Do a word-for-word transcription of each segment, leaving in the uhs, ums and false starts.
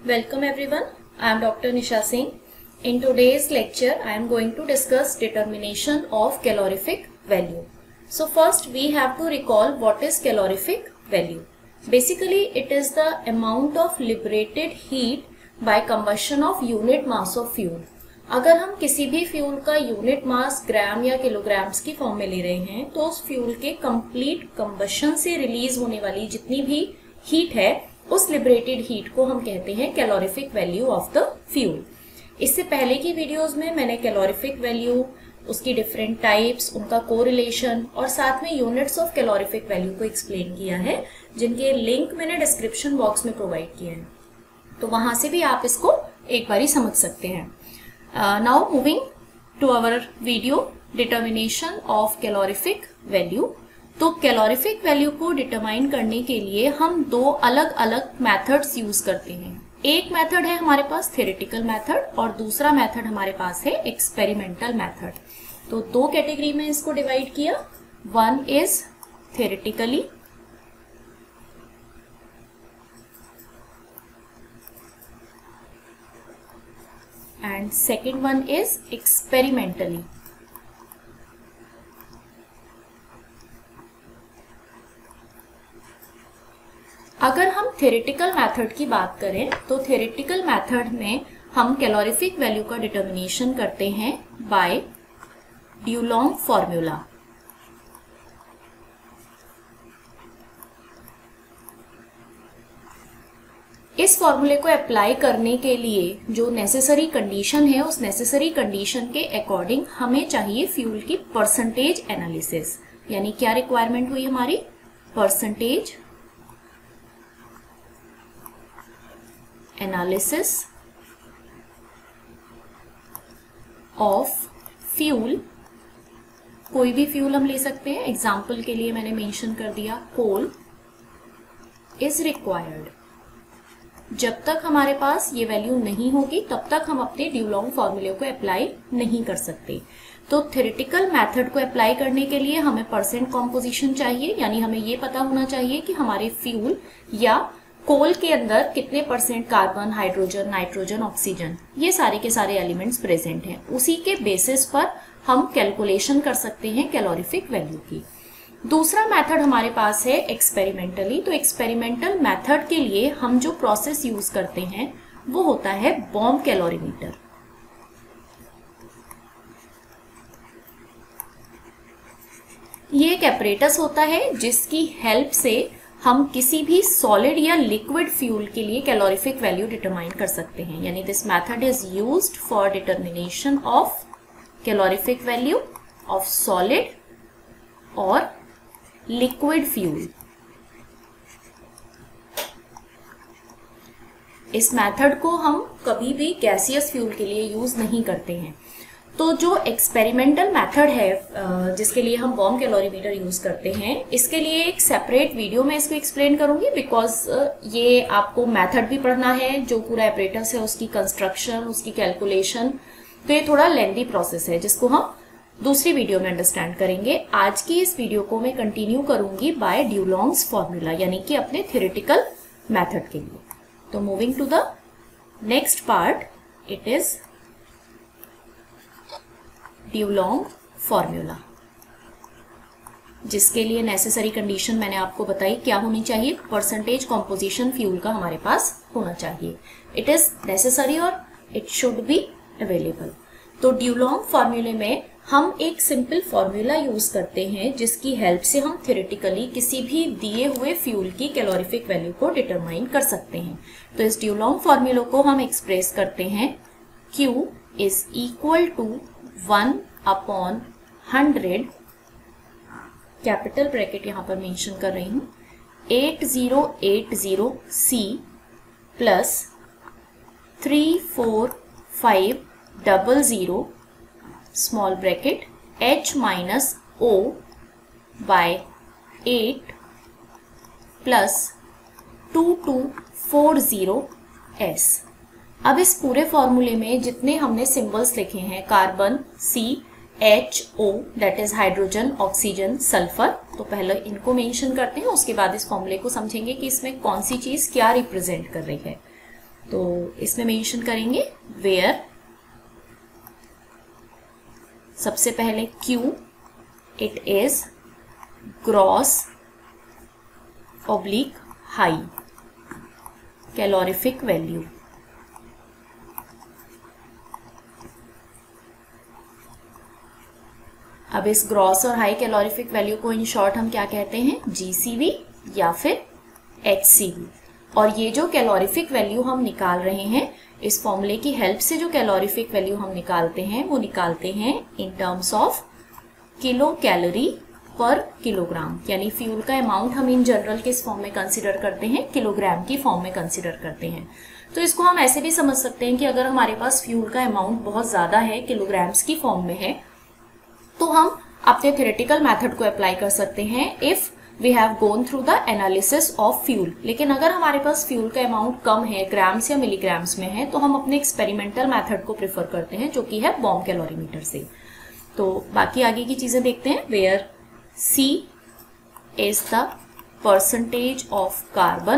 Welcome everyone. I am Doctor Nisha Singh. In today's lecture, I am going to discuss determination of calorific value. So first we have to recall what is calorific value. Basically, it is the amount of liberated heat by combustion of unit mass of fuel. अगर हम किसी भी fuel का unit mass ग्राम या kilograms की form में ले रहे हैं तो उस फ्यूल के कंप्लीट कंबशन से रिलीज होने वाली जितनी भी हीट है उस लिबरेटेड हीट को हम कहते हैं calorific value of the fuel. इससे पहले की वीडियोस में मैंने कैलोरीफिक वैल्यू, उसकी डिफरेंट टाइप्स, उनका कोरिलेशन और साथ में यूनिट्स ऑफ कैलोरीफिक वैल्यू को एक्सप्लेन किया है, जिनके लिंक मैंने डिस्क्रिप्शन बॉक्स में प्रोवाइड किए हैं, तो वहां से भी आप इसको एक बारी समझ सकते हैं। Now moving to our video determination of calorific value. तो कैलोरीफिक वैल्यू को डिटरमाइन करने के लिए हम दो अलग अलग मेथड्स यूज करते हैं। एक मेथड है हमारे पास थ्योरेटिकल मेथड और दूसरा मेथड हमारे पास है एक्सपेरिमेंटल मेथड। तो दो कैटेगरी में इसको डिवाइड किया। One is theoretically and second one is experimentally. अगर हम थ्योरेटिकल मेथड की बात करें तो थ्योरेटिकल मेथड में हम कैलोरीफिक वैल्यू का डिटर्मिनेशन करते हैं बाय ड्यूलॉन्ग फॉर्मूला। इस फॉर्मूले को अप्लाई करने के लिए जो नेसेसरी कंडीशन है उस नेसेसरी कंडीशन के अकॉर्डिंग हमें चाहिए फ्यूल की परसेंटेज एनालिसिस। यानी क्या रिक्वायरमेंट हुई हमारी? Percentage analysis of fuel. कोई भी फ्यूल हम ले सकते हैं, एग्जाम्पल के लिए मैंने मेंशन कर दिया कोल इज रिक्वायर्ड। जब तक हमारे पास ये वैल्यू नहीं होगी तब तक हम अपने ड्यूलॉन्ग फॉर्मूले को अप्लाई नहीं कर सकते। तो थ्योरेटिकल मेथड को अप्लाई करने के लिए हमें परसेंट कॉम्पोजिशन चाहिए, यानी हमें ये पता होना चाहिए कि हमारे फ्यूल या कोल के अंदर कितने percent carbon, hydrogen, nitrogen, oxygen, ये सारे के सारे एलिमेंट्स प्रेजेंट हैं। उसी के बेसिस पर हम कैलकुलेशन कर सकते हैं कैलोरीफिक वैल्यू की। दूसरा मेथड हमारे पास है एक्सपेरिमेंटली। तो एक्सपेरिमेंटल मेथड के लिए हम जो प्रोसेस यूज करते हैं वो होता है बॉम्ब कैलोरीमीटर। ये एक एपरेटस होता है जिसकी हेल्प से हम किसी भी सॉलिड या लिक्विड फ्यूल के लिए कैलोरीफिक वैल्यू डिटरमाइन कर सकते हैं। यानी this method is used for determination of calorific value of solid और लिक्विड फ्यूल। इस मेथड को हम कभी भी गैसियस फ्यूल के लिए यूज नहीं करते हैं। तो जो एक्सपेरिमेंटल मेथड है जिसके लिए हम बॉम्ब कैलोरीमीटर यूज करते हैं, इसके लिए एक सेपरेट वीडियो में इसको एक्सप्लेन करूंगी, बिकॉज ये आपको मेथड भी पढ़ना है, जो पूरा एपरेटस है उसकी कंस्ट्रक्शन, उसकी कैलकुलेशन, तो ये थोड़ा लेंथी प्रोसेस है जिसको हम दूसरी वीडियो में अंडरस्टैंड करेंगे। आज की इस वीडियो को मैं कंटिन्यू करूंगी बाय ड्यूलॉन्ग्स फॉर्मूला, यानी कि अपने थ्योरेटिकल मेथड के लिए। तो moving to the next part, it is Dulong formula, जिसके लिए नेसेसरी कंडीशन मैंने आपको बताई क्या होनी चाहिए। परसेंटेज कॉम्पोजिशन फ्यूल का हमारे पास होना चाहिए। इट इज नेसेसरी और इट शुड बी अवेलेबल। तो ड्यूलॉन्ग फॉर्मूले में हम एक सिंपल फॉर्मूला यूज करते हैं जिसकी हेल्प से हम थ्योरेटिकली किसी भी दिए हुए फ्यूल की कैलोरीफिक वैल्यू को डिटरमाइन कर सकते हैं। तो इस ड्यूलॉन्ग फॉर्मूले को हम एक्सप्रेस करते हैं Q is equal to one upon hundred, capital bracket यहां पर मेंशन कर रही हूं, eight zero eight zero C plus three four five double zero small bracket H minus O by eight plus two two four zero S। अब इस पूरे फॉर्मूले में जितने हमने सिंबल्स लिखे हैं, carbon, C, H O that is hydrogen, oxygen, sulphur, तो पहले इनको मेंशन करते हैं, उसके बाद इस फॉर्मूले को समझेंगे कि इसमें कौन सी चीज क्या रिप्रेजेंट कर रही है। तो इसमें मेंशन करेंगे वेयर सबसे पहले Q it is gross oblique high calorific value. अब इस ग्रॉस और हाई कैलोरीफिक वैल्यू को इन शॉर्ट हम क्या कहते हैं, जी सी वी या फिर एच सी वी। और ये जो कैलोरीफिक वैल्यू हम निकाल रहे हैं, इस फॉर्मूले की हेल्प से जो कैलोरीफिक वैल्यू हम निकालते हैं वो निकालते हैं in terms of kilo calorie per kilogram. यानी फ्यूल का अमाउंट हम इन जनरल किस फॉर्म में कंसिडर करते हैं, किलोग्राम की फॉर्म में कंसिडर करते हैं। तो इसको हम ऐसे भी समझ सकते हैं कि अगर हमारे पास फ्यूल का अमाउंट बहुत ज़्यादा है, किलोग्राम्स की फॉर्म में है, तो हम अपने थ्योरेटिकल मेथड को अप्लाई कर सकते हैं if we have gone through the analysis of fuel. लेकिन अगर हमारे पास फ्यूल का अमाउंट कम है, ग्राम्स या मिलीग्राम्स में है, तो हम अपने एक्सपेरिमेंटल मेथड को प्रेफर करते हैं जो कि है बॉम्ब कैलोरीमीटर से। तो बाकी आगे की चीजें देखते हैं। Where C is the percentage of carbon,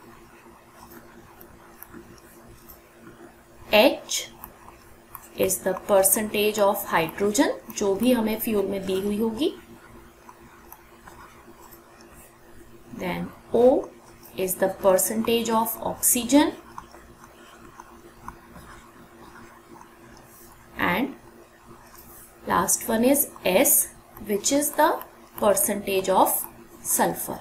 H is the percentage of hydrogen, जो भी हमें फ्यूल में दी हुई होगी, then O is the percentage of oxygen, and last one is S, which is the percentage of sulphur.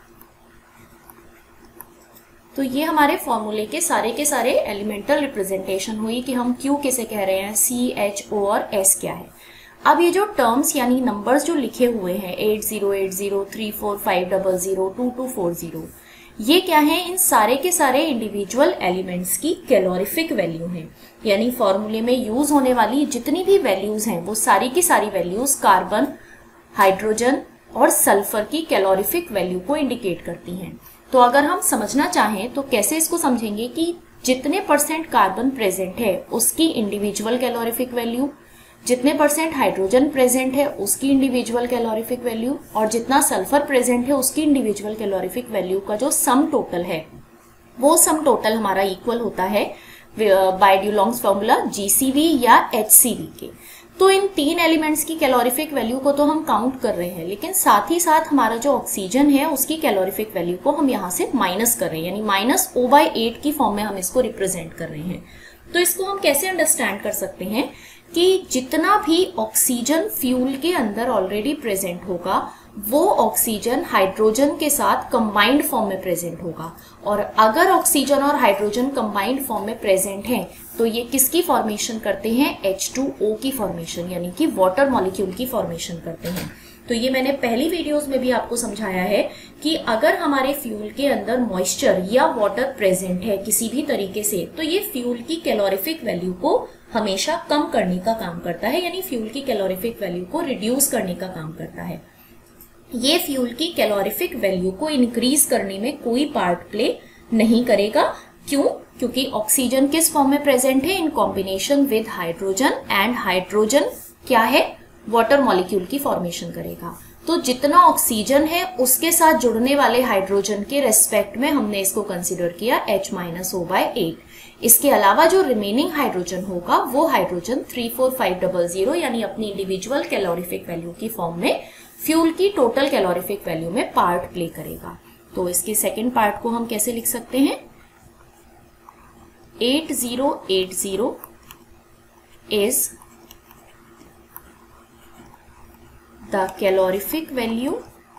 तो ये हमारे फॉर्मूले के सारे के सारे एलिमेंटल रिप्रेजेंटेशन हुई कि हम Q किसे कह रहे हैं, C, H, O और S क्या है। अब ये जो टर्म्स यानी नंबर्स जो लिखे हुए हैं eight zero eight zero, three four five double zero, two two four zero, ये क्या है, इन सारे के सारे इंडिविजुअल एलिमेंट्स की कैलोरीफिक वैल्यू है। यानी फॉर्मूले में यूज होने वाली जितनी भी वैल्यूज हैं वो सारी की सारी वैल्यूज कार्बन, हाइड्रोजन और सल्फर की कैलोरीफिक वैल्यू को इंडिकेट करती हैं। तो अगर हम समझना चाहें तो कैसे इसको समझेंगे कि जितने परसेंट कार्बन प्रेजेंट है उसकी इंडिविजुअल कैलोरीफिक वैल्यू, जितने परसेंट हाइड्रोजन प्रेजेंट है उसकी इंडिविजुअल कैलोरीफिक वैल्यू, और जितना सल्फर प्रेजेंट है उसकी इंडिविजुअल कैलोरीफिक वैल्यू का जो सम टोटल है वो सम टोटल हमारा इक्वल होता है by Dulong's formula G C V या एच सी वी के। तो इन तीन एलिमेंट्स की कैलोरीफिक वैल्यू को तो हम काउंट कर रहे हैं, लेकिन साथ ही साथ हमारा जो ऑक्सीजन है उसकी कैलोरीफिक वैल्यू को हम यहाँ से माइनस कर रहे हैं, यानी माइनस ओ बाई एट की फॉर्म में हम इसको रिप्रेजेंट कर रहे हैं। तो इसको हम कैसे अंडरस्टैंड कर सकते हैं कि जितना भी ऑक्सीजन फ्यूल के अंदर ऑलरेडी प्रेजेंट होगा वो ऑक्सीजन हाइड्रोजन के साथ कंबाइंड फॉर्म में प्रेजेंट होगा, और अगर ऑक्सीजन और हाइड्रोजन कंबाइंड फॉर्म में प्रेजेंट हैं तो ये किसकी फॉर्मेशन करते हैं, एच टू ओ की फॉर्मेशन, यानी कि वाटर मॉलिक्यूल की फॉर्मेशन करते हैं। तो ये मैंने पहली वीडियोस में भी आपको समझाया है कि अगर हमारे फ्यूल के अंदर मॉइस्चर या वाटर प्रेजेंट है किसी भी तरीके से, तो ये फ्यूल की कैलोरीफिक वैल्यू को हमेशा कम करने का काम करता है, यानी फ्यूल की कैलोरीफिक वैल्यू को रिड्यूस करने का काम करता है। ये फ्यूल की कैलोरीफिक वैल्यू को इंक्रीज करने में कोई पार्ट प्ले नहीं करेगा। क्यों? क्योंकि ऑक्सीजन किस फॉर्म में प्रेजेंट है, in combination with hydrogen, and hydrogen क्या है, वाटर मॉलिक्यूल की फॉर्मेशन करेगा। तो जितना ऑक्सीजन है उसके साथ जुड़ने वाले हाइड्रोजन के रेस्पेक्ट में हमने इसको कंसिडर किया H minus O by eight. इसके अलावा जो रिमेनिंग हाइड्रोजन होगा वो hydrogen three four five double zero यानी अपनी इंडिविजुअल कैलोरीफिक वैल्यू की फॉर्म में फ्यूल की टोटल कैलोरीफिक वैल्यू में पार्ट प्ले करेगा। तो इसके सेकेंड पार्ट को हम कैसे लिख सकते हैं, eight zero eight zero is the calorific value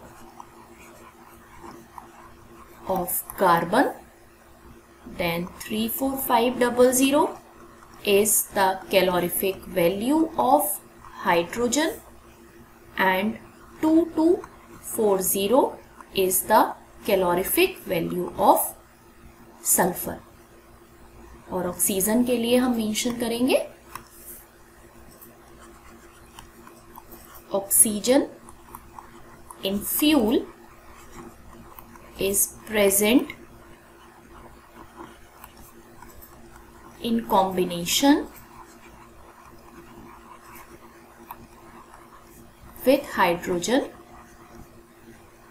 of carbon, then three four five double zero is the calorific value of hydrogen, and two two four zero is the calorific value of sulfur। और oxygen के लिए हम mention करेंगे oxygen in fuel is present in combination with hydrogen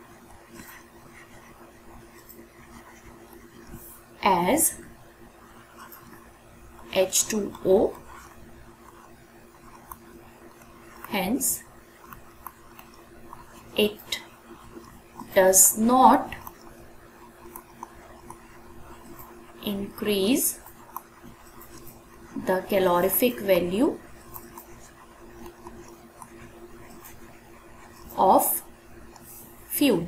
as H two O. Hence, it does not increase the calorific value of fuel.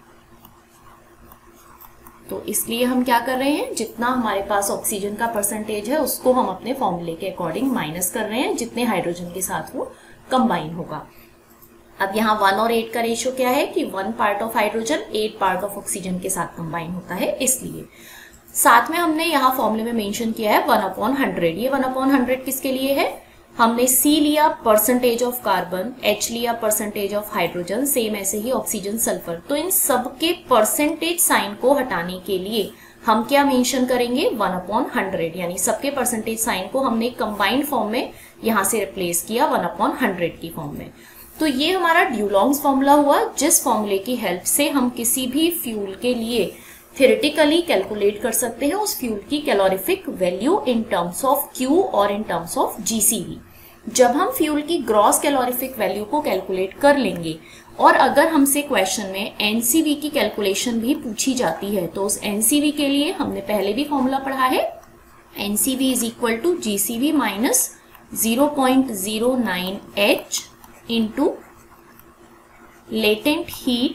तो इसलिए हम क्या कर रहे हैं, जितना हमारे पास ऑक्सीजन का परसेंटेज है उसको हम अपने फॉर्मूले के अकॉर्डिंग माइनस कर रहे हैं जितने हाइड्रोजन के साथ वो कंबाइन होगा. अब यहाँ वन और एट का रेशियो क्या है कि one part of hydrogen eight part of oxygen के साथ कंबाइन होता है. इसलिए साथ में हमने यहाँ फॉर्मूले में मेंशन किया है वन अपॉन हंड्रेड. ये वन अपॉन हंड्रेड किसके लिए है, हमने C लिया परसेंटेज ऑफ कार्बन, H लिया परसेंटेज ऑफ हाइड्रोजन, सेम ऐसे ही ऑक्सीजन, सल्फर. तो इन सब के परसेंटेज साइन को हटाने के लिए हम क्या मेंशन करेंगे, वन अपॉन हंड्रेड. यानी सबके परसेंटेज साइन को हमने कंबाइंड फॉर्म में यहाँ से रिप्लेस किया वन अपॉन हंड्रेड की फॉर्म में. तो ये हमारा ड्यूलॉन्ग्स फॉर्मूला हुआ, जिस फॉर्मूले की हेल्प से हम किसी भी फ्यूल के लिए थ्योरेटिकली कैलकुलेट कर सकते हैं उस फ्यूल की calorific value in terms of Q और in terms of G C V. जब हम फ्यूल की ग्रॉस कैलोरीफिक वैल्यू को कैलकुलेट कर लेंगे और अगर हमसे क्वेश्चन में N C V की कैलकुलेशन भी पूछी जाती है तो उस N C V के लिए हमने पहले भी फॉर्मूला पढ़ा है, N C V is equal to G C V minus zero point zero nine H into latent heat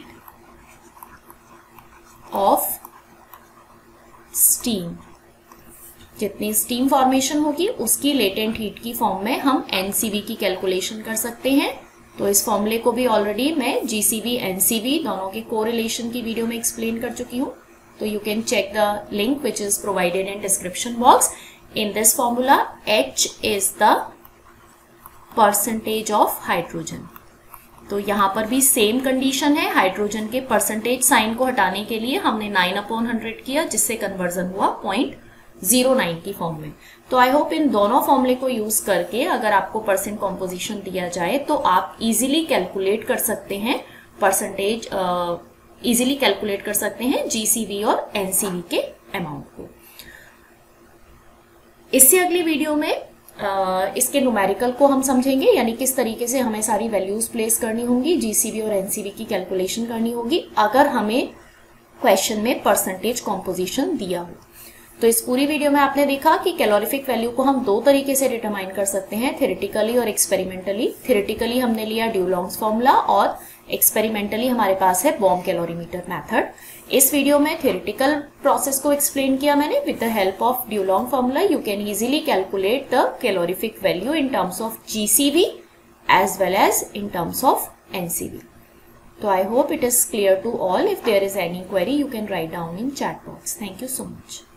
of steam. जितनी स्टीम फॉर्मेशन होगी उसकी लेटेंट हीट की फॉर्म में हम N C V की कैलकुलेशन कर सकते हैं. तो इस फॉर्मूले को भी ऑलरेडी मैं G C V, N C V दोनों के कोरिलेशन की वीडियो में एक्सप्लेन कर चुकी हूँ. तो you can check the link which is provided in description box. In this formula H is the percentage of hydrogen. तो यहाँ पर भी सेम कंडीशन है, हाइड्रोजन के परसेंटेज साइन को हटाने के लिए हमने नाइन अपॉन हंड्रेड किया जिससे कन्वर्जन हुआ पॉइंट जीरो नाइन की फॉर्म में. तो आई होप इन दोनों फॉर्मूले को यूज करके अगर आपको परसेंट कॉम्पोजिशन दिया जाए तो आप इजीली कैलकुलेट कर सकते हैं परसेंटेज, इजीली कैलकुलेट कर सकते हैं G C V और N C V के अमाउंट को. इससे अगली वीडियो में Uh, इसके न्यूमेरिकल को हम समझेंगे, यानी किस तरीके से हमें सारी वैल्यूज प्लेस करनी होंगी, G C V और N C V की कैलकुलेशन करनी होगी अगर हमें क्वेश्चन में परसेंटेज कॉम्पोजिशन दिया हो. तो इस पूरी वीडियो में आपने देखा कि कैलोरीफिक वैल्यू को हम दो तरीके से डिटरमाइन कर सकते हैं, थ्योरेटिकली और एक्सपेरिमेंटली. थ्योरेटिकली हमने लिया ड्यूलॉन्ग्स फॉर्मूला और एक्सपेरिमेंटली हमारे पास है बॉम कैलोरीमीटर मेथड. इस वीडियो में थ्योरेटिकल प्रोसेस को एक्सप्लेन किया मैंने. With the help of Dulong formula you can easily calculate the calorific value in terms of G C V as well as in terms of N C V. So I hope it is clear to all. If there is any query you can write down in chat box. Thank you so much.